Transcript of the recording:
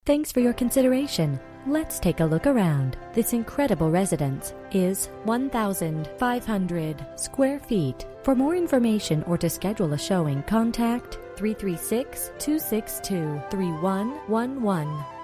Thanks for your consideration. Let's take a look around. This incredible residence is 1,500 square feet. For more information or to schedule a showing, contact 336-262-3111.